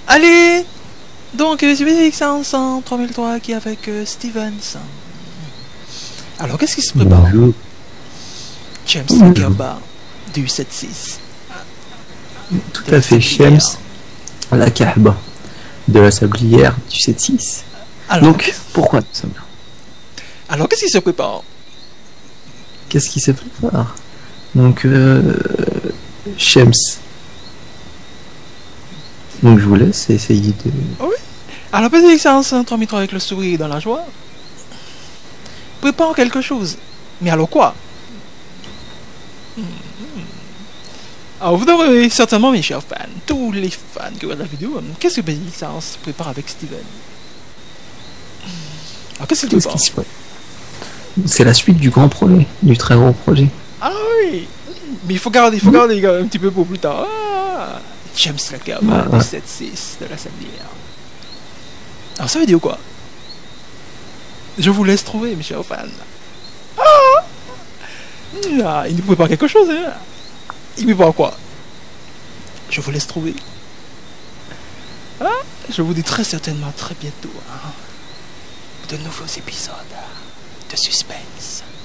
Allez. Donc, c'est Félix 3003 qui est avec Stevens. Alors, qu'est-ce qui se prépare? Bonjour. James Bonjour. Lagerbar du 7-6. Tout à fait, Shems, la Kahba de la Sablière du 7-6. Alors, Donc, pourquoi tout ça? alors, qu'est-ce qui se prépare? Qu'est-ce qui se prépare? Donc, Shems. Donc, je vous laisse essayer de... Alors, Félix 3003 avec le sourire dans la joie. Prépare quelque chose. Mais alors quoi? Alors, vous devrez certainement, mes chers fans, tous les fans qui regardent la vidéo, qu'est-ce que Félix se prépare avec Steven? Alors, qu'est-ce qu'il Qu'est-ce prépare? qui se passe? C'est la suite du grand projet, du très grand projet. Ah oui. Mais il faut garder quand même un petit peu pour plus tard. Ah, James Lagerbar du 7-6 de la Sablière. Alors, ça veut dire quoi? Je vous laisse trouver, mes chers fans. Ah, il nous prépare quelque chose, hein? Il prépare quoi? Je vous laisse trouver. Ah, je vous dis très certainement très bientôt, hein, de nouveaux épisodes de suspense.